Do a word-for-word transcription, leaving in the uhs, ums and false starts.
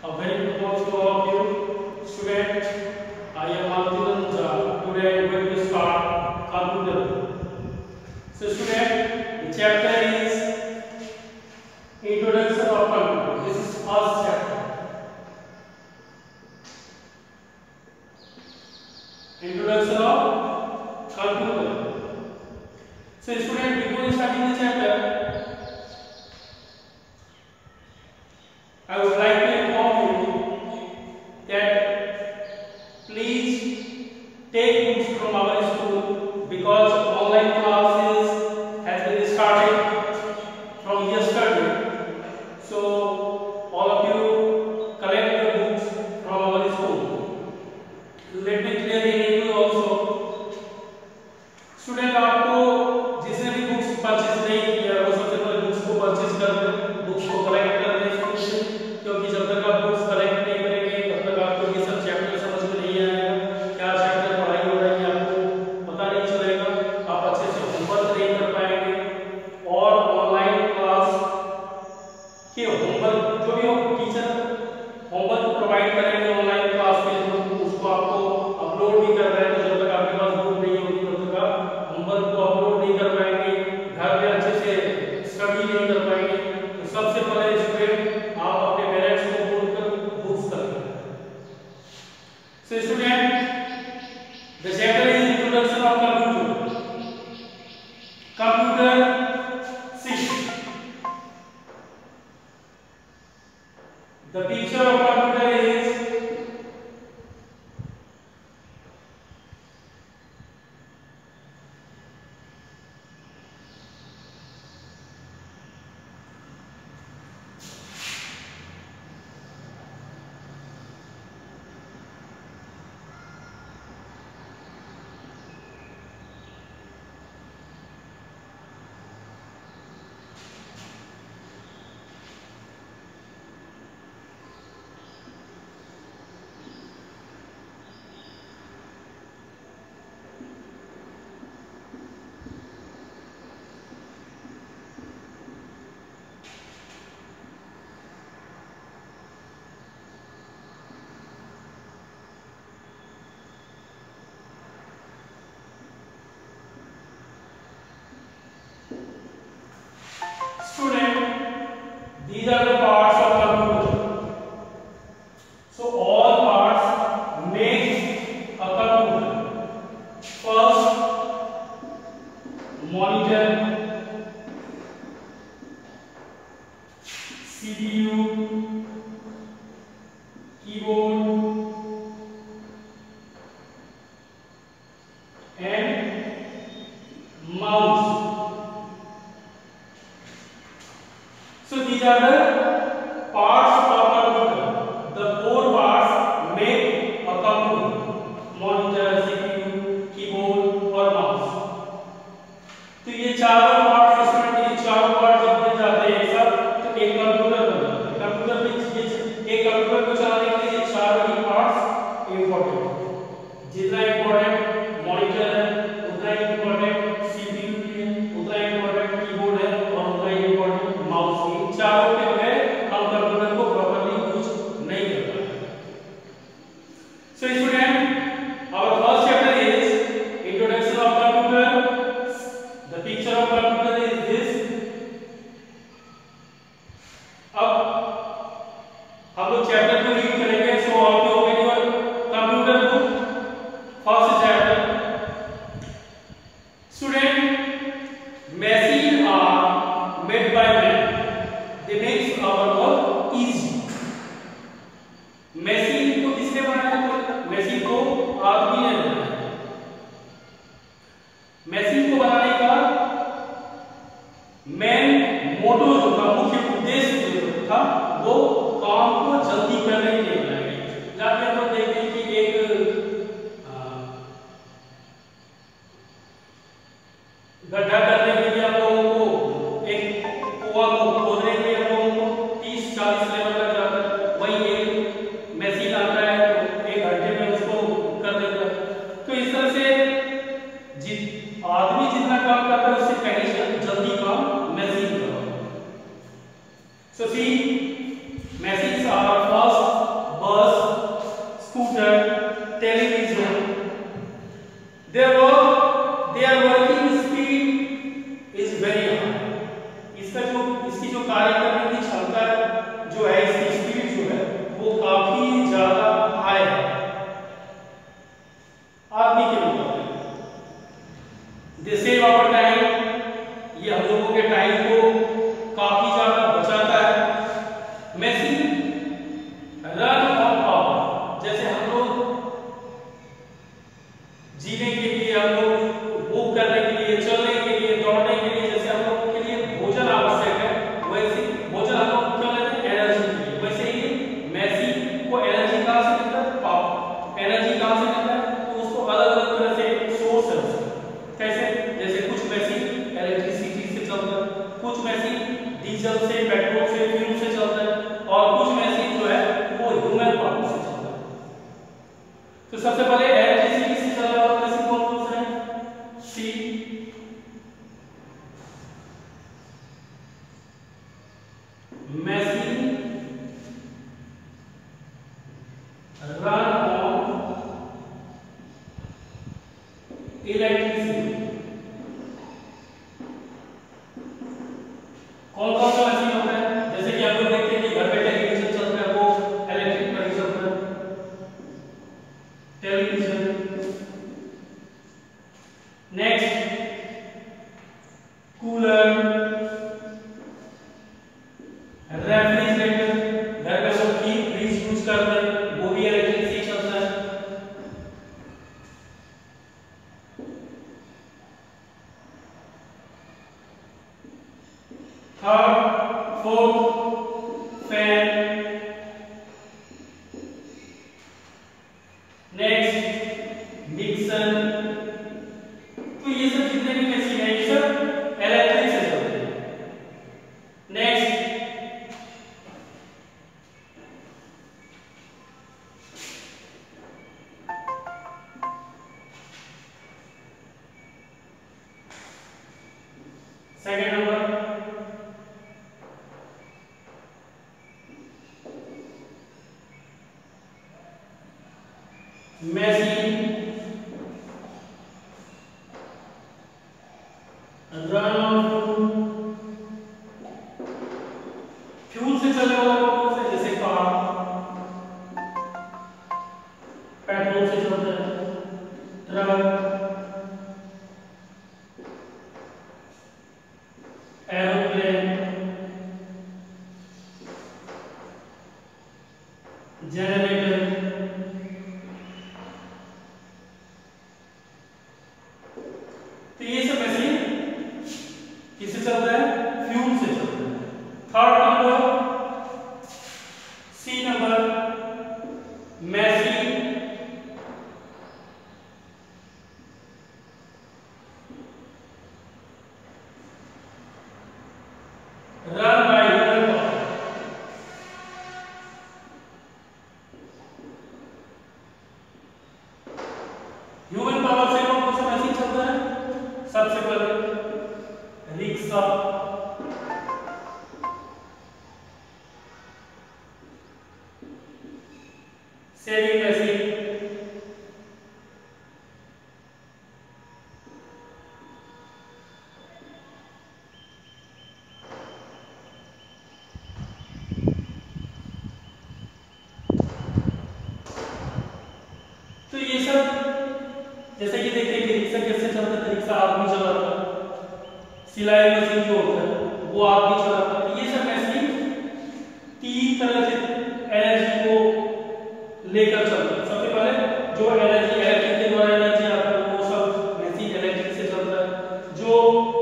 A very good morning to all of you. Students, I am Maltinan Jha. Today I am going to start computer. So student, the chapter is Introduction of Computer. This is first chapter. Introduction of Computer. So student, before starting the chapter, I would like to inform you that please take books from our school because online classes has been started from yesterday. So all of you collect the books from our school. Let me clearly name you also. Student, आपको जिसने भी books purchase नहीं किया वो सबसे पहले books को purchase कर दे, बुक्स को कलेक्ट कर दे स्कूल से, क्योंकि जब तक आप बुक्स कलेक्ट नहीं करेंगे तब तक आपको ये सब चैप्टर समझ में नहीं आएगा, क्या चैप्टर पढ़ाई हो रही है आपको पता नहीं चलेगा, आप अच्छे से होमवर्क नहीं कर पाएंगे। और ऑनलाइन क्लास के होमवर्क जो भी हो टीचर होमवर्क प्रोवाइड करेंगे ऑनलाइन क्लास में, जो उसको आपको अपलोड भी कर रहे हैं, तो जब तक आपके पास बुक नहीं होगी तब तक आप होमवर्क को अपलोड नहीं कर पाएंगे, घर में अच्छे से स्टडी नहीं कर पाएंगे। तो सबसे पहले स्टूडेंट आप अपने पेरेंट्स को फोन कर बुक्स करें। So student, the chapter is Introduction of Computer. Computer system. The picture of computer is student, these are the parts of computer. So all parts make a computer. First, monitor, C P U, keyboard, and mouse. So these are the parts of computer. The four parts make a computer: monitor, C P U, keyboard और mouse. तो ये चारों parts student ये चारों parts जब मिल जाते हैं एक साथ तो एक कंप्यूटर बन जाता है। कंप्यूटर में ये एक कंप्यूटर को चलाने के लिए ये चारों ही पार्ट्स इंपॉर्टेंट है। जितना इंपॉर्टेंट मॉनिटर है उतना ही इंपॉर्टेंट सीपीयू भी है, उतना ही इंपॉर्टेंट कीबोर्ड है और उतना ही इंपॉर्टेंट माउस है। इन चारों के बगैर हम कंप्यूटर को प्रॉपर्ली यूज नहीं कर पाएंगे। So student, our first chapter is introduction of computer. The picture of computer is this. अब हम लोग चैप्टर को रीड करेंगे. So all to open your computer book. First chapter. Student, machine are made by man. They makes our work easy. Machine को किसने बनाया? Machine को आदमी ने बनाया. मशीन को बनाने का मेन मोटो जो था, मुख्य उद्देश्य जो था, वो काम को जल्दी करने के लिए बनाया गया। जहाँ पे हम लोग देखते हैं कि एक गड्ढा करने के लिए हम लोगों को एक कुआं को खोदने के लिए हम लोगों को तीस चालीस लेबर लग जाता है, वही एक मशीन आता है तो एक घंटे में उसको कर देता है। तो इस तरह से जित आदमी जितना काम करता है उससे कहीं जल्दी काम मशीन करता है। So see, machines are first इसकी जो कार्य करने की क्षमता जो है, इसकी स्पीड जो है वो काफी ज्यादा हाई है आदमी के मुकाबले। दे सेव आवर टाइम, ये हम लोगों के टाइम को काफी ज्यादा बचाता है। मैसी रन ऑन पावर, जैसे हम लोग जीने के लिए, हम लोग मूव करने के लिए, चलने के लिए, दौड़ने के लिए, जैसे हम लोगों के लिए भोजन आवश्यक है, वैसे भोजन हम लोग क्यों लेते हैं? एनर्जी के लिए। वैसे ही मैसी को एनर्जी कहां से मिलता है? पावर। एनर्जी कहां से मिलता है? तो उसको अलग अलग तरह से सोर्स है उसका। कैसे? जैसे कुछ मैसी इलेक्ट्रिसिटी से चलता है, कुछ मैसी डीजल से, पेट्रोल से, फ्यूल से चलता है, और कुछ मैसी जो है वो ह्यूमन पावर से चलता है। तो सबसे पहले इलेक्ट्रिसिटी से चलने वाला मैसी कौन कौन सा है? C machine run on electricity. कौन कौन सा मशीन होता है? जैसे कि आप लोग देखते हैं कि घर पे टेलीविजन चलता है, वो इलेक्ट्रिक पर ही चलता है, टेलीविजन। नेक्स्ट कूलर, रेफ्रिजरेटर, घर में लोग फ्रिज यूज करते हैं, वो भी इलेक्ट्रिक से चलता है। Third, fourth, fan. Next mixer. तो ये सब जितने भी मशीन है ये सब इलेक्ट्रिक से चलते हैं। Next second number machine run on fuel से चलने वाला कौन सा है? जैसे कार पेट्रोल से चलता है, ट्रक, एरोप्लेन, जनरेटर। तो ये सब मशीन किससे चलता है? फ्यूल से चलता है। Third number C number machine run by human power. Human power से कौन सा मशीन चलता है? सबसे पहले रिक्शा, सेविंग मशीन, तो ये सब जैसे कि देखते हैं कि रिक्शा कैसे चलता है? रिक्शा आदमी चलाता है। सिलाई मशीन जो होता है वो आदमी चलाता है। ये सब मशीन तीन तरह से एनर्जी को लेकर चलता है। सबसे पहले जो एनर्जी इलेक्ट्रिक के द्वारा एनर्जी आता है वो सब मशीन इलेक्ट्रिक से चलता है। जो